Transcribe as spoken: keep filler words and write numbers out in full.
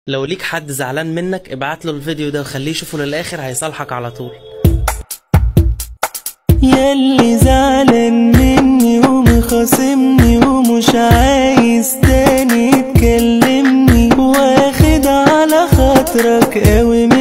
لو ليك حد زعلان منك ابعت له الفيديو ده وخليه يشوفه للاخر، هيصالحك على طول. ياللي زعلان مني ومخاصمني ومش عايز تاني تكلمني، واخد على خاطرك قوي